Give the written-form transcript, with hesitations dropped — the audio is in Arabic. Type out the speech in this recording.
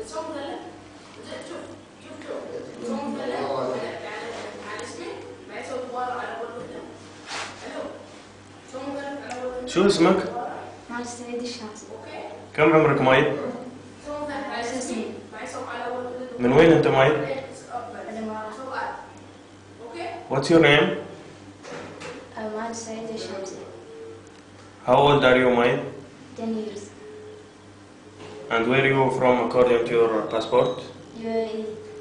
شو اسمك؟ ماجد سعيد الشمسي. كم عمرك مايد؟ 10 سنين. من وين أنت مايد؟ الإمارات. What's your name? ماجد سعيد الشمسي. How old are you مايد? 10 years. And where are you from according to your passport? UAE.